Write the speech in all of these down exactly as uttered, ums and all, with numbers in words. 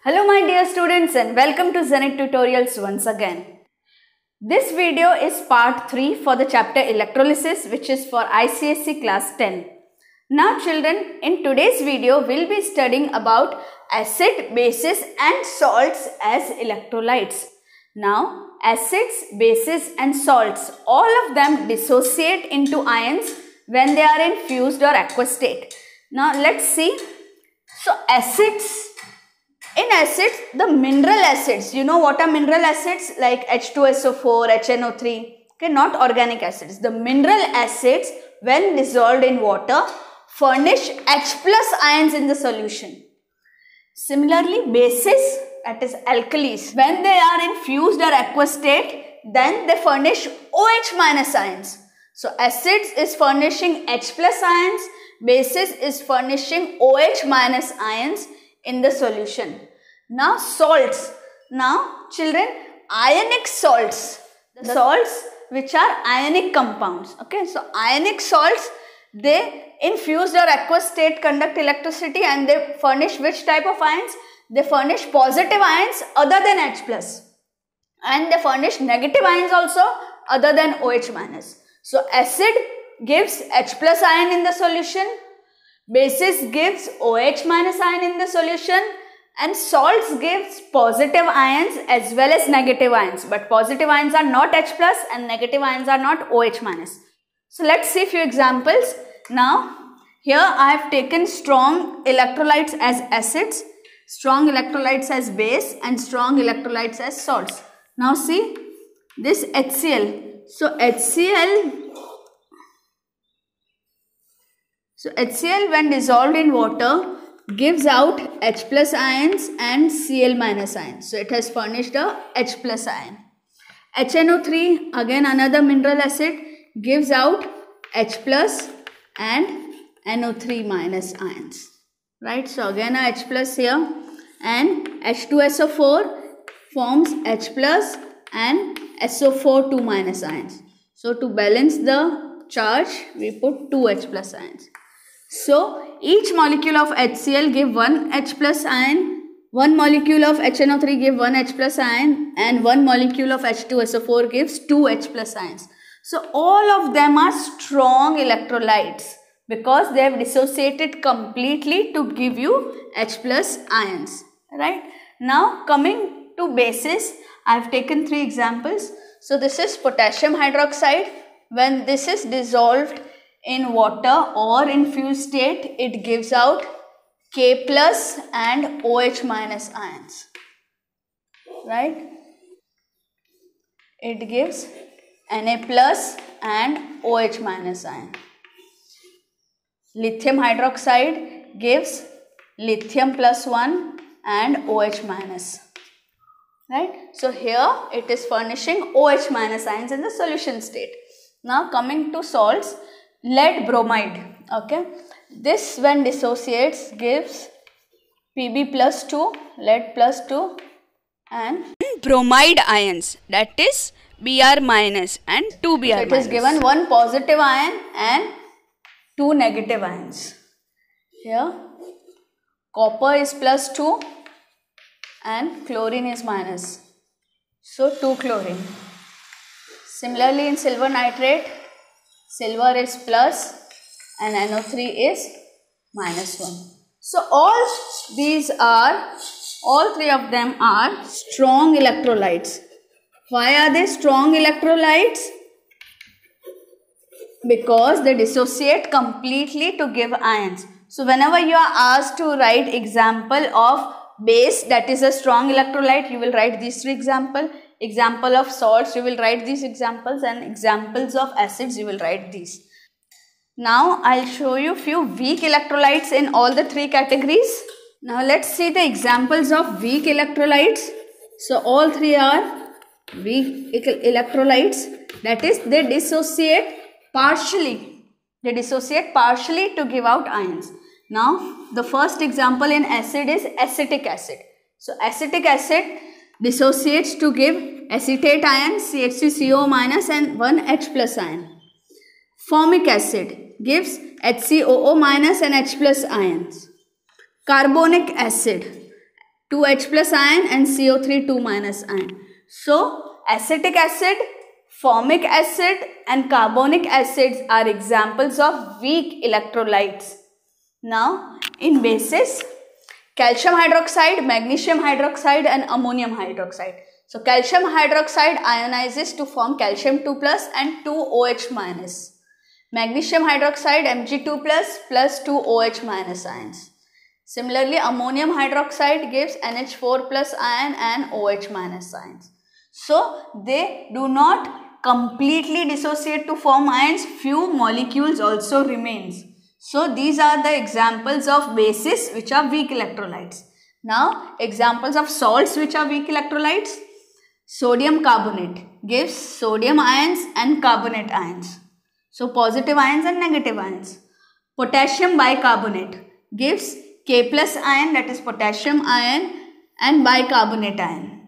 Hello my dear students and welcome to Zenith Tutorials once again. This video is part three for the chapter Electrolysis, which is for I C S E class ten. Now children, in today's video we will be studying about acid, bases and salts as electrolytes. Now acids, bases and salts, all of them dissociate into ions when they are in fused or aqueous state. Now let's see. So acids, in acids, the mineral acids, you know what are mineral acids like H two S O four, H N O three, okay, not organic acids. The mineral acids when dissolved in water furnish H plus ions in the solution. Similarly, bases, that is alkalis, when they are in fused or aqueous state, then they furnish OH minus ions. So acids is furnishing H plus ions, bases is furnishing OH minus ions in the solution. Now salts. Now children, ionic salts, the salts which are ionic compounds. Okay, so ionic salts, they in fused or aqueous state conduct electricity and they furnish which type of ions? They furnish positive ions other than H plus, and they furnish negative ions also other than OH minus. So acid gives H plus ion in the solution, bases gives OH minus ion in the solution, and salts gives positive ions as well as negative ions. But positive ions are not H plus and negative ions are not OH minus. So let's see few examples. Now here I have taken strong electrolytes as acids, strong electrolytes as base and strong electrolytes as salts. Now see this HCl. So HCl So HCl when dissolved in water gives out H plus ions and Cl minus ions. So it has furnished a H plus ion. H N O three, again another mineral acid, gives out H plus and N O three minus ions. Right? So again a H plus here, and H two S O four forms H plus and S O four two minus ions. So to balance the charge we put two H plus ions. So each molecule of HCl give one H plus ion, one molecule of H N O three give one H plus ion, and one molecule of H two S O four gives two H plus ions. So all of them are strong electrolytes because they have dissociated completely to give you H plus ions. Right? Now coming to bases, I have taken three examples. So this is potassium hydroxide. When this is dissolved in water or in fused state, it gives out K plus and OH minus ions. Right? It gives Na plus and OH minus ion. Lithium hydroxide gives lithium plus one and OH minus. Right? So here it is furnishing OH minus ions in the solution state. Now coming to salts, lead bromide. Okay, this when dissociates gives P b plus two, lead plus two, and bromide ions, that is B r minus and two B r so it minus. It is given one positive ion and two negative ions. Here copper is plus two and chlorine is minus, so two chlorine. Similarly in silver nitrate, silver is plus and N O three is minus one. So all these are, all three of them are strong electrolytes. Why are they strong electrolytes? Because they dissociate completely to give ions. So whenever you are asked to write example of base, that is a strong electrolyte, you will write these three examples. Example of salts, you will write these examples, and examples of acids, you will write these. Now I'll show you few weak electrolytes in all the three categories. Now let's see the examples of weak electrolytes. So all three are weak electrolytes, that is they dissociate partially. They dissociate partially to give out ions. Now the first example in acid is acetic acid. So acetic acid dissociates to give acetate ion, C H three C O minus and one H plus ion. Formic acid gives H C O O minus and H plus ions. Carbonic acid two H plus ion, and C O three two minus ion. So acetic acid, formic acid and carbonic acids are examples of weak electrolytes. Now in bases, calcium hydroxide, magnesium hydroxide and ammonium hydroxide. So calcium hydroxide ionizes to form calcium two plus and two OH minus. Magnesium hydroxide M G two plus plus two OH minus ions. Similarly, ammonium hydroxide gives N H four plus ion and OH minus ions. So they do not completely dissociate to form ions. Few molecules also remains. So these are the examples of bases which are weak electrolytes. Now examples of salts which are weak electrolytes. Sodium carbonate gives sodium ions and carbonate ions. So positive ions and negative ions. Potassium bicarbonate gives K plus ion, that is potassium ion, and bicarbonate ion.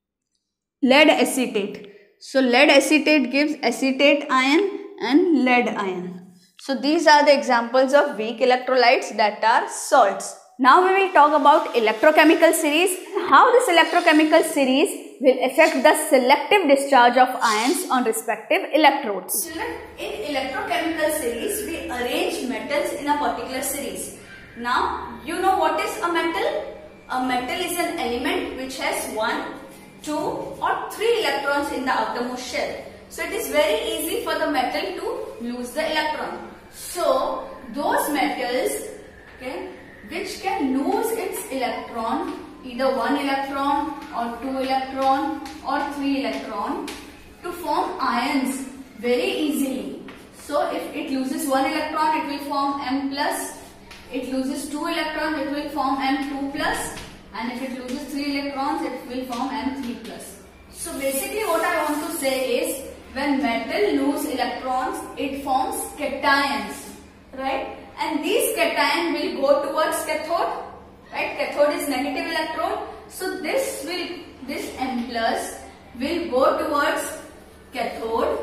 Lead acetate. So lead acetate gives acetate ion and lead ion. So these are the examples of weak electrolytes, that are salts. Now we will talk about electrochemical series, how this electrochemical series will affect the selective discharge of ions on respective electrodes. Children, in electrochemical series, we arrange metals in a particular series. Now, you know what is a metal? A metal is an element which has one, two or three electrons in the outermost shell. So it is very easy for the metal to lose the electron. So those metals, okay, which can lose its electron, either one electron or two electron or three electron, to form ions very easily. So if it loses one electron, it will form M plus. It loses two electrons, it will form M two plus. And if it loses three electrons, it will form M three plus. So basically what I want to say is, when metal lose electrons, it forms cations, right? And these cations will go towards cathode, right? Cathode is negative electrode. So this will, this M plus will go towards cathode,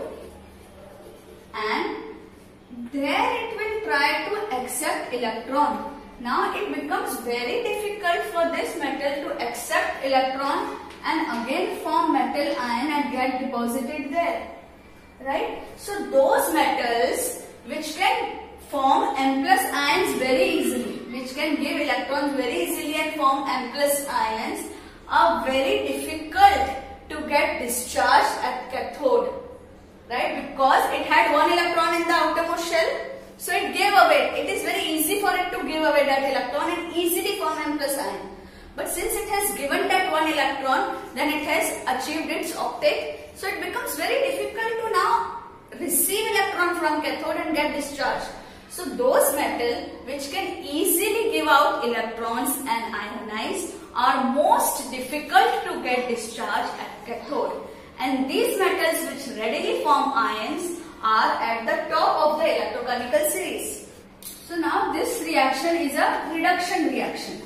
and there it will try to accept electron. Now it becomes very difficult for this metal to accept electron and again form metal ion and get deposited there, right? So those metals which can form M plus ions very easily, which can give electrons very easily and form M plus ions, are very difficult to get discharged at cathode, right? Because it had one electron in the outermost shell, so it gave away. It is very easy for it to give away that electron and easily form M plus ion. But since it has given that one electron, then it has achieved its octet. So it becomes very difficult to now receive electron from cathode and get discharged. So those metals which can easily give out electrons and ionize are most difficult to get discharged at cathode. And these metals which readily form ions are at the top of the electrochemical series. So now this reaction is a reduction reaction.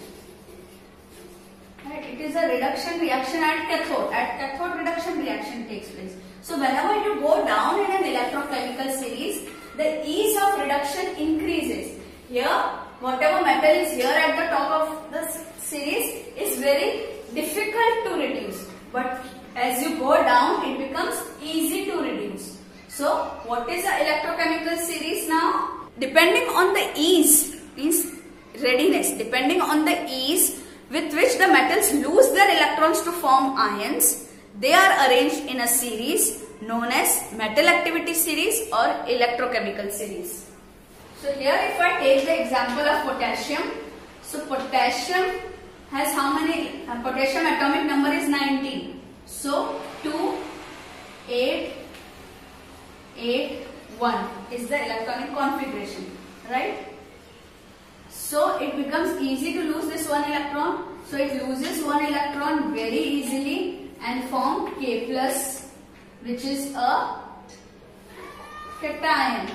Right? It is a reduction reaction at cathode. At cathode, reduction reaction takes place. So whenever you go down in an electrochemical series, the ease of reduction increases. Here, whatever metal is here at the top of the series is very difficult to reduce. But as you go down, it becomes easy to reduce. So what is the electrochemical series now? Depending on the ease, means readiness, depending on the ease with which the metals lose their electrons to form ions, they are arranged in a series known as metal activity series or electrochemical series. So here if I take the example of potassium, so potassium has how many? Uh, potassium atomic number is nineteen. So two, eight, eight, one is the electronic configuration, right? So it becomes easy to lose this one electron. So it loses one electron very easily and form K plus, which is a cation,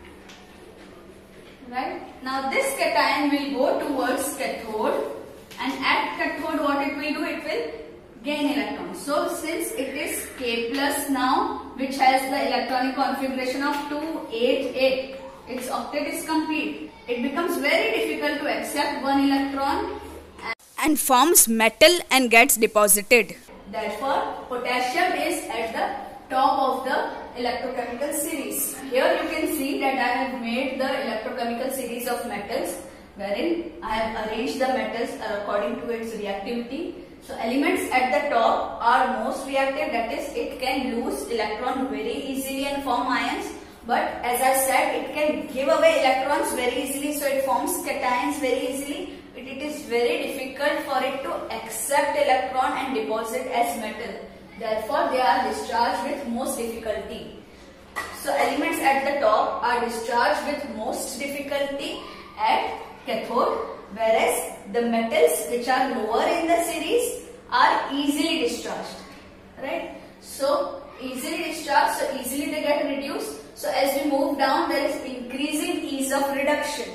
right? Now this cation will go towards cathode, and at cathode what it will do? It will gain electrons. So since it is K plus now, which has the electronic configuration of two, eight, eight, its octet is complete. It becomes very difficult to accept one electron and forms metal and gets deposited. Therefore, potassium is at the top of the electrochemical series. Here you can see that I have made the electrochemical series of metals, wherein I have arranged the metals according to its reactivity. So elements at the top are most reactive, that is, it can lose electron very easily and form ions. But as I said, it can give away electrons very easily, so it forms cations very easily. It, it is very difficult for it to accept electron and deposit as metal. Therefore, they are discharged with most difficulty. So elements at the top are discharged with most difficulty at cathode, whereas the metals which are lower in the series are easily discharged, right? So easily discharged, so easily they get reduced. So as we move down, there is increasing ease of reduction.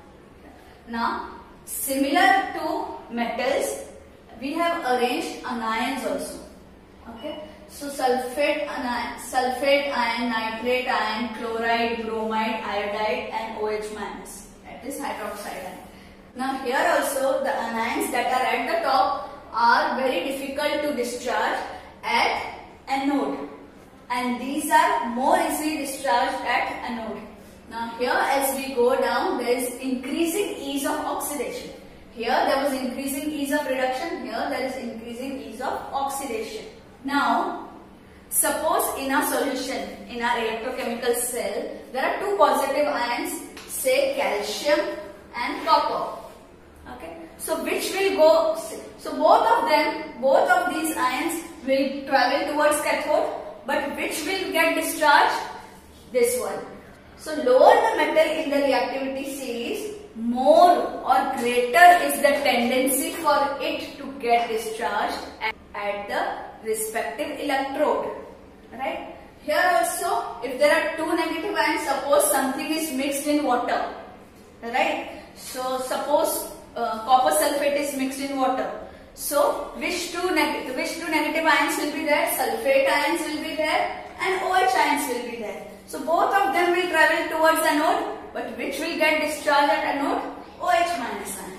Now, similar to metals, we have arranged anions also. Okay, so sulfate ion, sulfate ion, nitrate ion, chloride, bromide, iodide, and OH minus. That is hydroxide ion. Now here also the anions that are at the top are very difficult to discharge at anode, and these are more easily discharged at anode. Now here as we go down, there is increasing ease of oxidation. Here there was increasing ease of reduction, here there is increasing ease of oxidation. Now suppose in our solution, in our electrochemical cell, there are two positive ions, say calcium and copper. Okay, so which will go, so both of them, both of these ions will travel towards cathode, but which will get discharged? This one. So lower the metal in the reactivity series, more or greater is the tendency for it to get discharged at, at the respective electrode, right? Here also, if there are two negative ions, suppose something is mixed in water, right? So suppose uh, copper sulfate is mixed in water. So which two negative which two negative ions will be there? Sulfate ions will be there and OH ions will be there. So both of them will travel towards anode, but which will get discharged at anode? OH minus ion.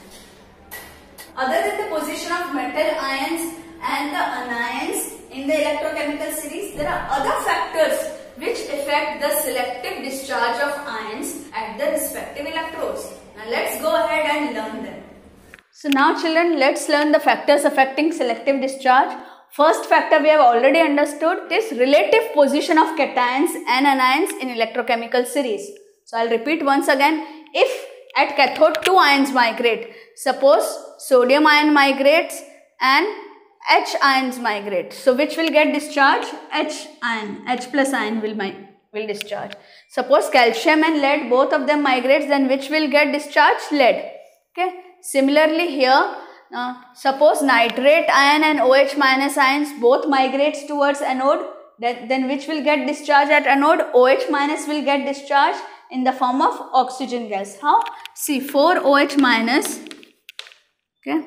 Other than the position of metal ions and the anions in the electrochemical series, there are other factors which affect the selective discharge of ions at the respective electrodes. Now let's go ahead and learn them. So now children, let's learn the factors affecting selective discharge. First factor we have already understood, this relative position of cations and anions in electrochemical series. So I'll repeat once again. If at cathode two ions migrate, suppose sodium ion migrates and H ions migrate. So which will get discharged? H ion, H plus ion will, will discharge. Suppose calcium and lead, both of them migrates, then which will get discharged? Lead. Okay. Similarly here, uh, suppose nitrate ion and OH minus ions both migrates towards anode, then, then which will get discharged at anode? OH minus will get discharged in the form of oxygen gas. How? See, four OH minus, okay,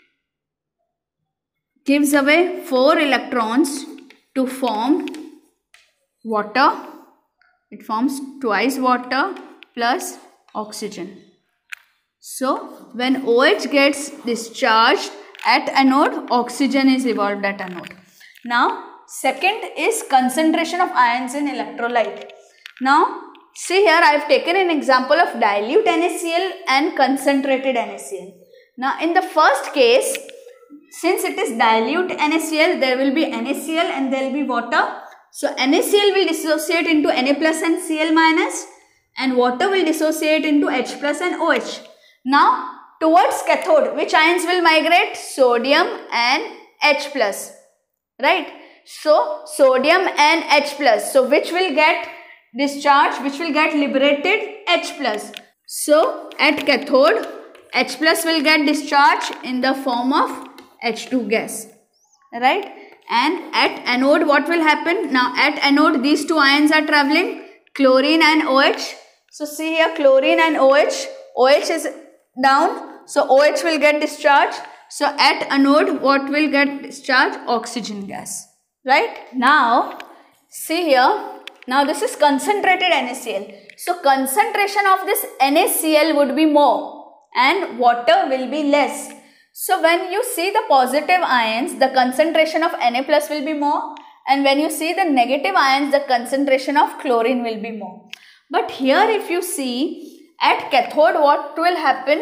gives away four electrons to form water. It forms twice water plus oxygen. So when OH gets discharged at anode, oxygen is evolved at anode. Now second is concentration of ions in electrolyte. Now see here, I have taken an example of dilute NaCl and concentrated NaCl. Now in the first case, since it is dilute NaCl, there will be NaCl and there will be water. So NaCl will dissociate into Na plus and Cl minus, and water will dissociate into H plus and OH. Now towards cathode, which ions will migrate? Sodium and H plus, right? So sodium and H plus. So which will get discharged? Which will get liberated? H plus. So at cathode, H plus will get discharged in the form of H two gas, right? And at anode, what will happen? Now at anode, these two ions are traveling, chlorine and OH. So see here, chlorine and OH. OH is down, so OH will get discharged. So at anode, what will get discharged? Oxygen gas, right? Now see here, now this is concentrated NaCl. So concentration of this NaCl would be more and water will be less. So when you see the positive ions, the concentration of Na plus will be more, and when you see the negative ions, the concentration of chlorine will be more. But here if you see at cathode, what will happen?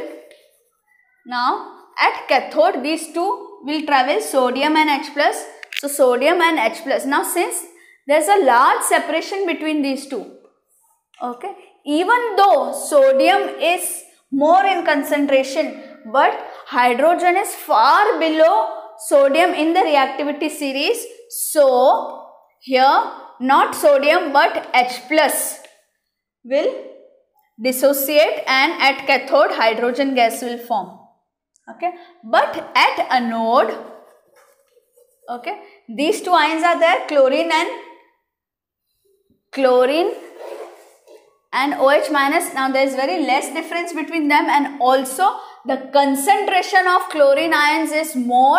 Now at cathode these two will travel, sodium and H plus. So sodium and H plus. Now since there is a large separation between these two, okay, even though sodium is more in concentration, but hydrogen is far below sodium in the reactivity series. So here not sodium but H plus will dissociate, and at cathode hydrogen gas will form. Okay, but at anode, okay, these two ions are there, chlorine and chlorine and OH minus. Now there is very less difference between them, and also the concentration of chlorine ions is more.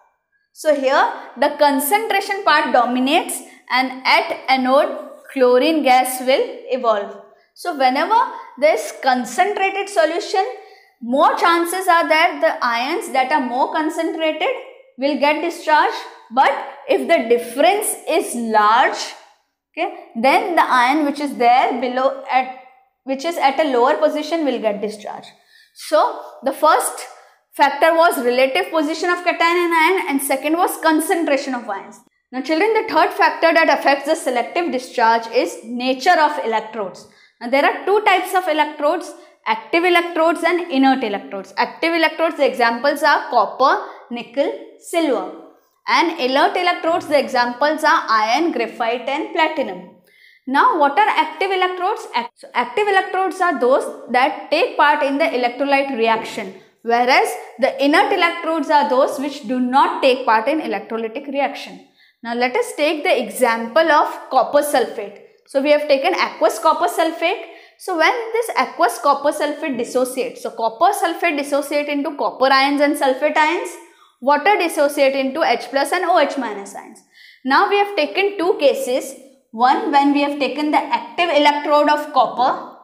So here the concentration part dominates, and at anode chlorine gas will evolve. So whenever there is concentrated solution, more chances are that the ions that are more concentrated will get discharged. But if the difference is large, okay, then the ion which is there below at which is at a lower position will get discharged. So the first factor was relative position of cation and ion, and second was concentration of ions. Now children, the third factor that affects the selective discharge is nature of electrodes. Now there are two types of electrodes, active electrodes and inert electrodes. Active electrodes, the examples are copper, nickel, silver. And inert electrodes, the examples are iron, graphite and platinum. Now what are active electrodes? So active electrodes are those that take part in the electrolyte reaction, whereas the inert electrodes are those which do not take part in electrolytic reaction. Now let us take the example of copper sulfate. So we have taken aqueous copper sulfate. So when this aqueous copper sulfate dissociates, so copper sulfate dissociate into copper ions and sulfate ions, water dissociate into H plus and OH minus ions. Now we have taken two cases. One, when we have taken the active electrode of copper,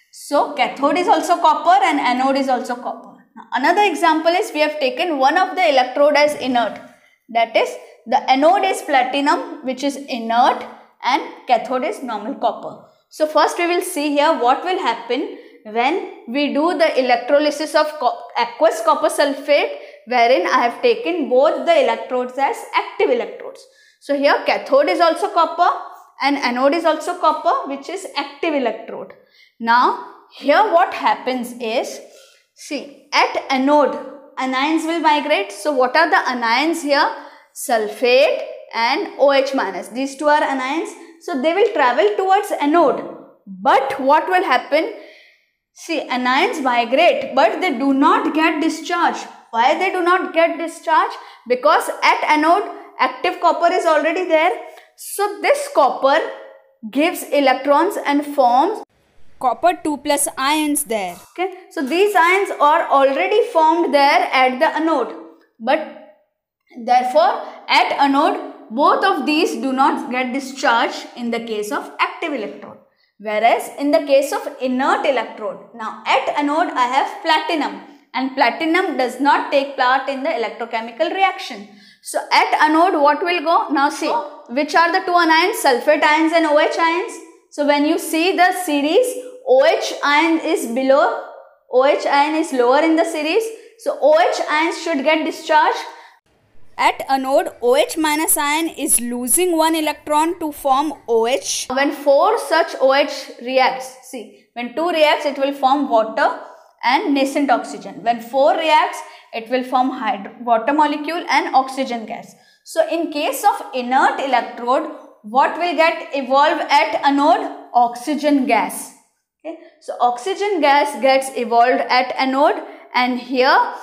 so cathode is also copper and anode is also copper. Now another example is we have taken one of the electrode as inert, that is the anode is platinum which is inert and cathode is normal copper. So first we will see here what will happen when we do the electrolysis of co aqueous copper sulfate, wherein I have taken both the electrodes as active electrodes. So here cathode is also copper and anode is also copper, which is active electrode. Now here what happens is, see, at anode anions will migrate. So what are the anions here? Sulfate and OH minus. These two are anions. So they will travel towards anode. But what will happen? See, anions migrate, but they do not get discharged. Why they do not get discharged? Because at anode active copper is already there. So this copper gives electrons and forms copper two plus ions there. Okay. So these ions are already formed there at the anode. But therefore at anode both of these do not get discharged in the case of active electrode. Whereas in the case of inert electrode, now at anode I have platinum, and platinum does not take part in the electrochemical reaction. So at anode what will go? Now see, which are the two anions? Sulfate ions and OH ions. So when you see the series, OH ion is below, OH ion is lower in the series. So OH ions should get discharged. At anode, OH minus ion is losing one electron to form OH. When four such OH reacts, see, when two reacts it will form water and nascent oxygen. When four reacts it will form hydro water molecule and oxygen gas. So in case of inert electrode, what will get evolved at anode? Oxygen gas. Okay. So oxygen gas gets evolved at anode, and here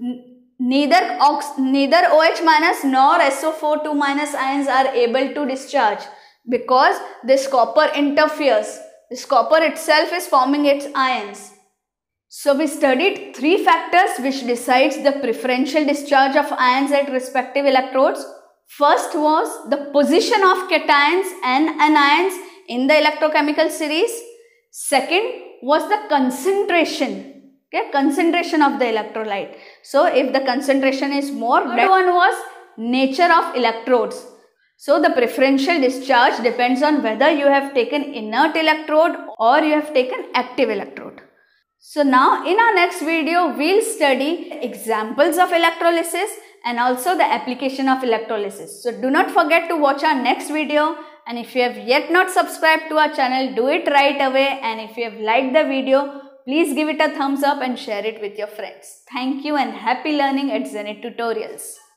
neither ox neither OH minus nor S O four two minus ions are able to discharge because this copper interferes. This copper itself is forming its ions. So we studied three factors which decides the preferential discharge of ions at respective electrodes. First was the position of cations and anions in the electrochemical series. Second was the concentration Okay, concentration of the electrolyte. So if the concentration is more, that one was nature of electrodes. So the preferential discharge depends on whether you have taken inert electrode or you have taken active electrode. So now in our next video, we'll study examples of electrolysis and also the application of electrolysis. So do not forget to watch our next video, and if you have yet not subscribed to our channel, do it right away, and if you have liked the video, please give it a thumbs up and share it with your friends. Thank you and happy learning at Zenith Tutorials.